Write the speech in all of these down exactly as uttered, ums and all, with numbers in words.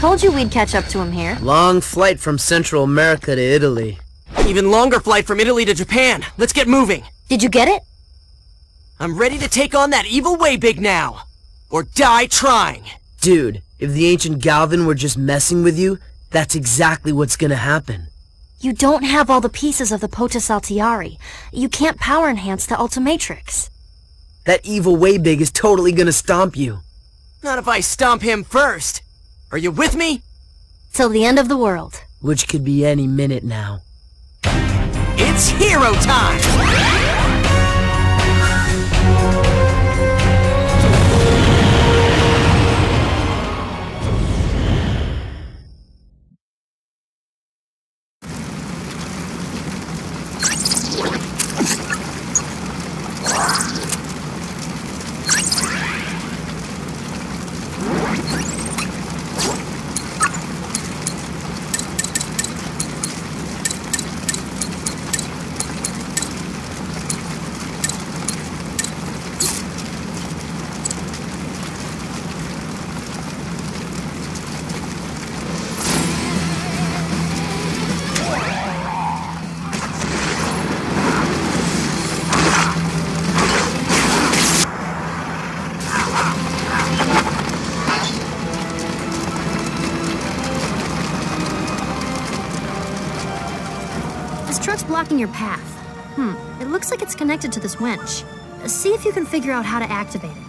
Told you we'd catch up to him here. Long flight from Central America to Italy. Even longer flight from Italy to Japan. Let's get moving. Did you get it? I'm ready to take on that evil Way-Big now. Or die trying. Dude, if the ancient Galvin were just messing with you, that's exactly what's gonna happen. You don't have all the pieces of the Potus Altiari. You can't power enhance the Ultimatrix. That evil Way-Big is totally gonna stomp you. Not if I stomp him first. Are you with me? Till the end of the world. Which could be any minute now. It's hero time! Blocking your path. Hmm, it looks like it's connected to this winch. See if you can figure out how to activate it.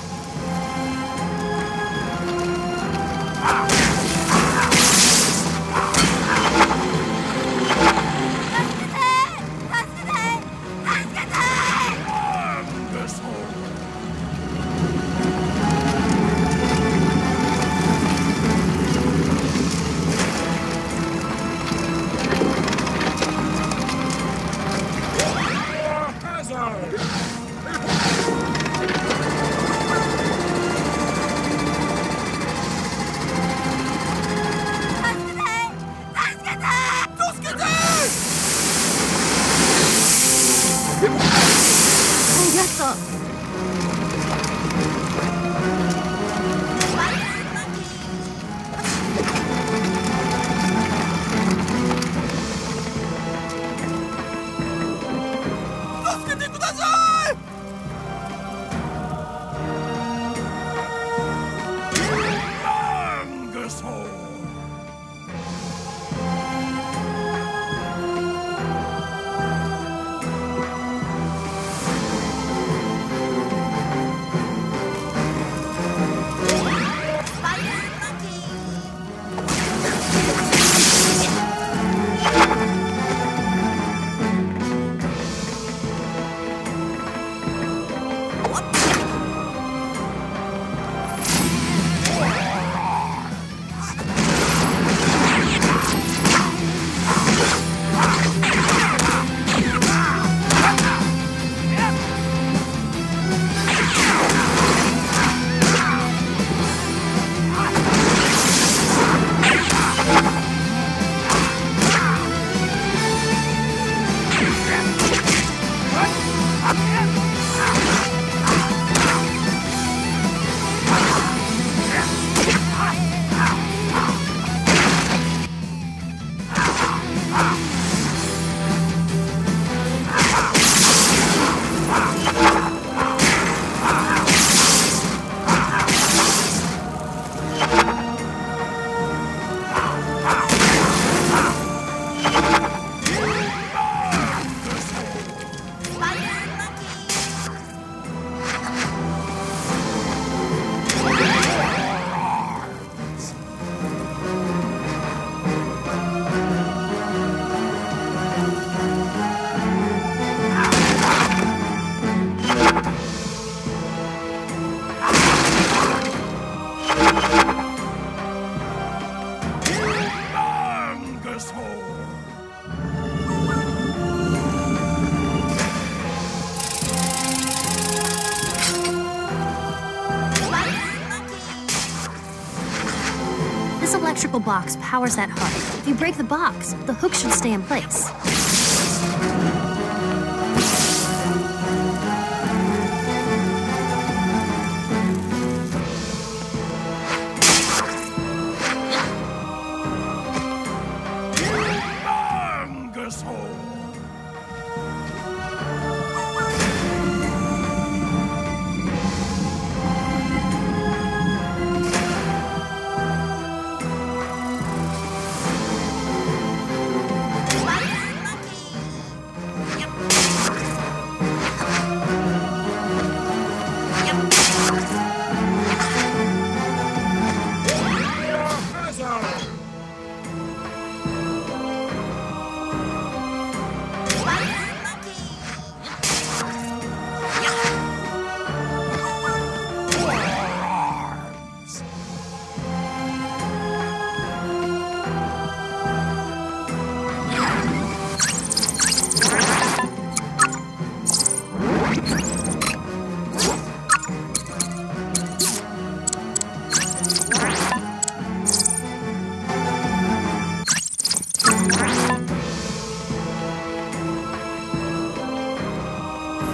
electrical box powers that hook. If you break the box, the hook should stay in place.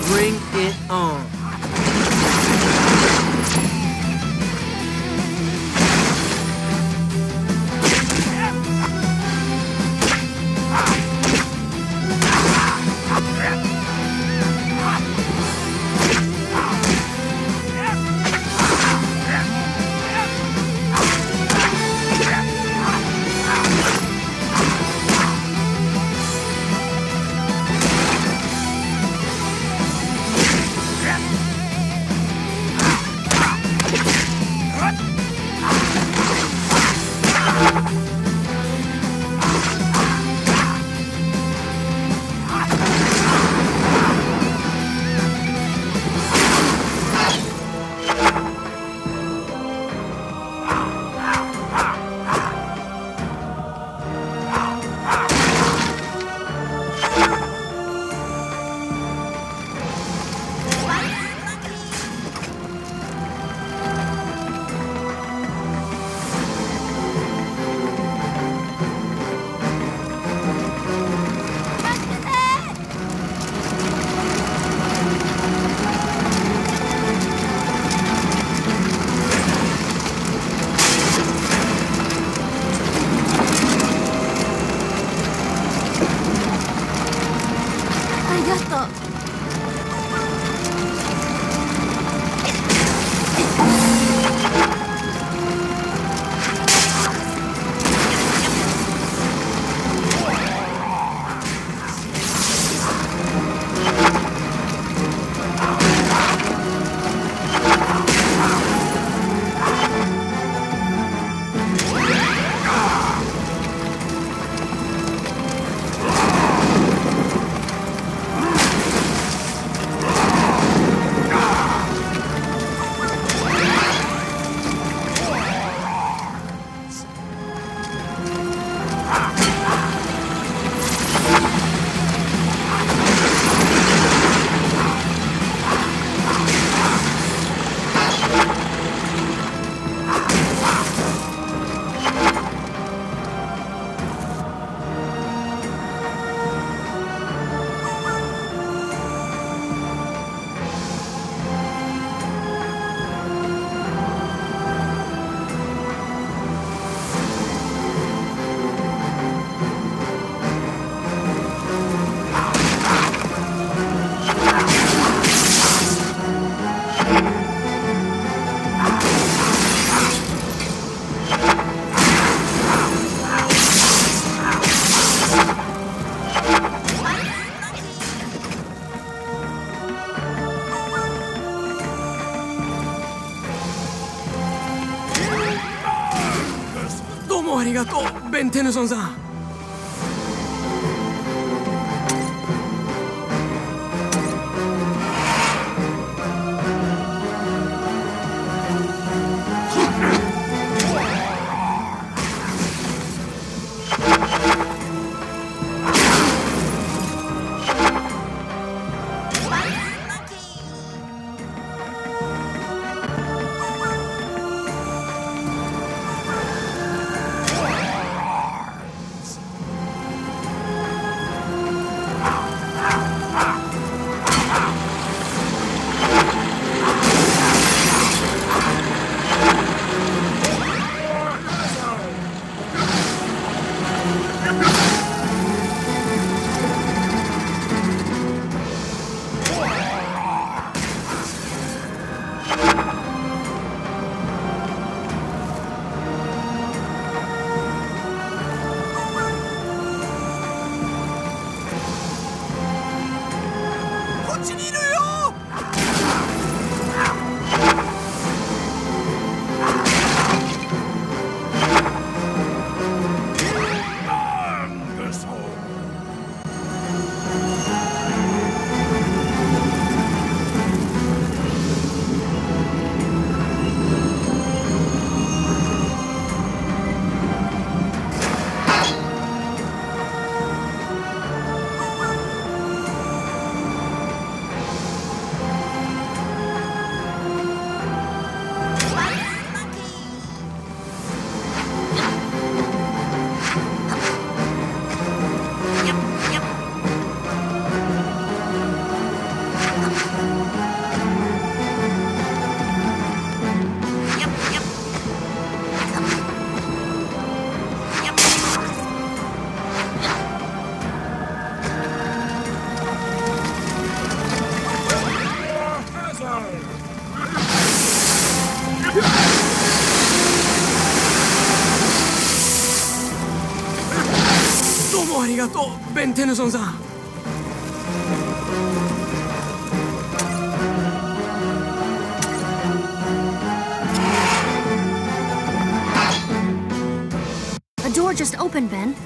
Bring it on. どうもありがとう、ベン・テヌソンさん。 とベン・テヌソンさん。 A door just opened, Ben.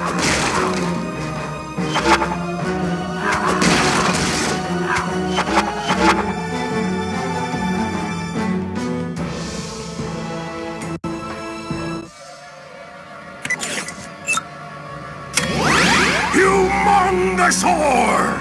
Humongousaur!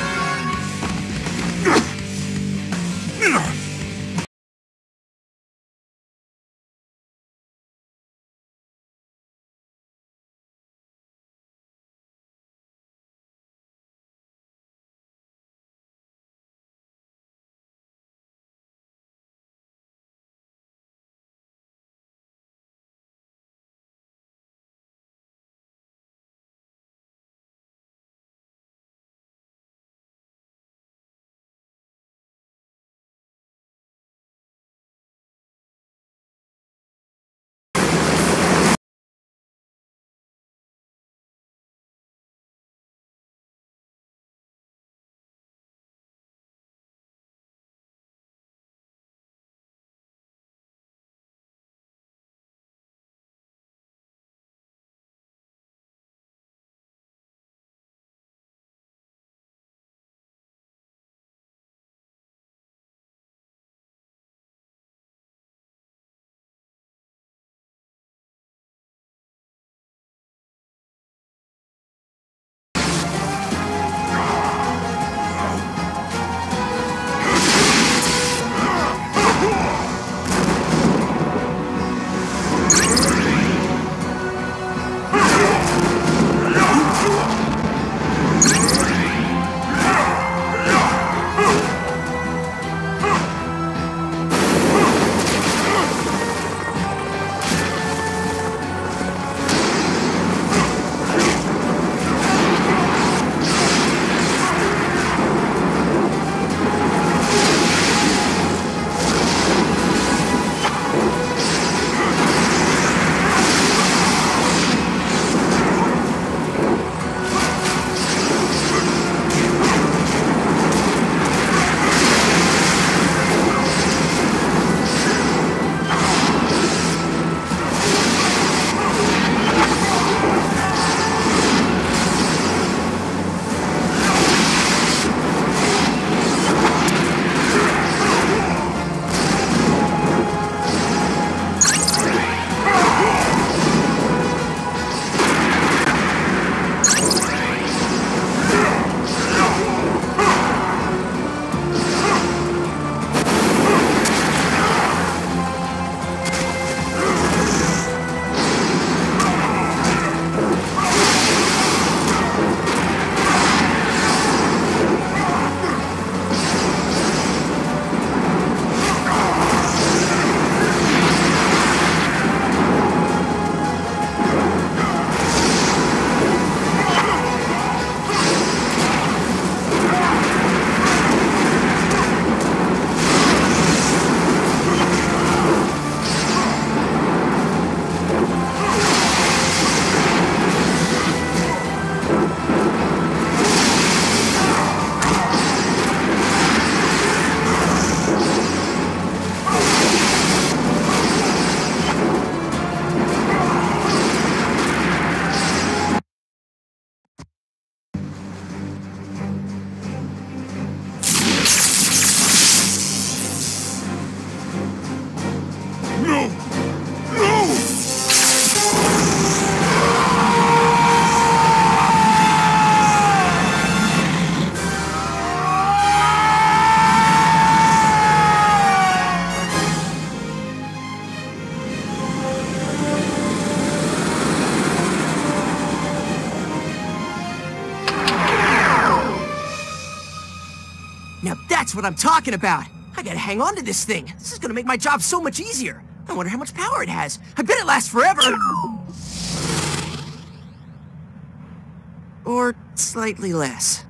Now that's what I'm talking about. I gotta hang on to this thing. This is gonna make my job so much easier. I wonder how much power it has. I bet it lasts forever. Or slightly less.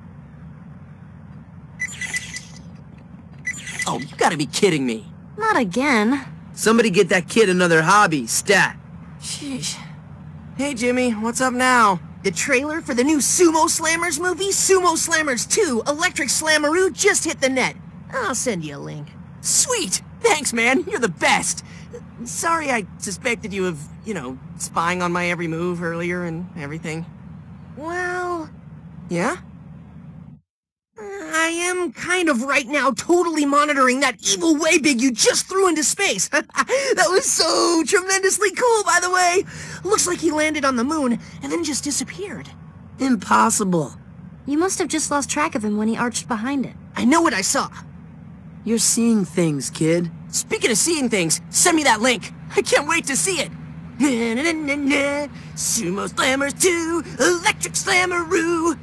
Oh, you gotta be kidding me. Not again. Somebody get that kid another hobby, stat. Sheesh. Hey, Jimmy, what's up now? The trailer for the new Sumo Slammers movie, Sumo Slammers two, Electric Slammaroo, just hit the net. I'll send you a link. Sweet! Thanks, man. You're the best. Sorry I suspected you of, you know, spying on my every move earlier and everything. Well... Yeah? I am kind of right now totally monitoring that evil Weibig you just threw into space. That was so tremendously cool, by the way. Looks like he landed on the moon and then just disappeared. Impossible. You must have just lost track of him when he arched behind it. I know what I saw. You're seeing things, kid. Speaking of seeing things, send me that link. I can't wait to see it. Na, na, na, na, na. Sumo Slammers two, Electric Slammeroo.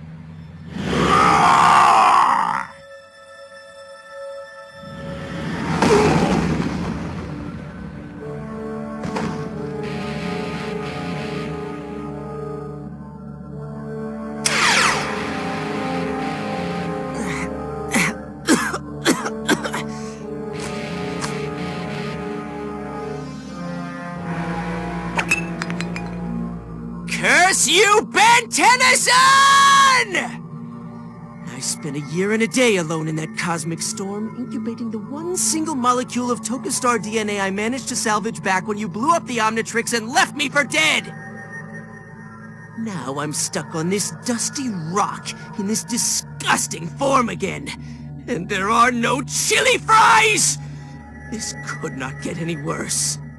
Curse you, Ben Tennyson! I spent a year and a day alone in that cosmic storm, incubating the one single molecule of Tokastar D N A I managed to salvage back when you blew up the Omnitrix and left me for dead! Now I'm stuck on this dusty rock in this disgusting form again. And there are no chili fries! This could not get any worse.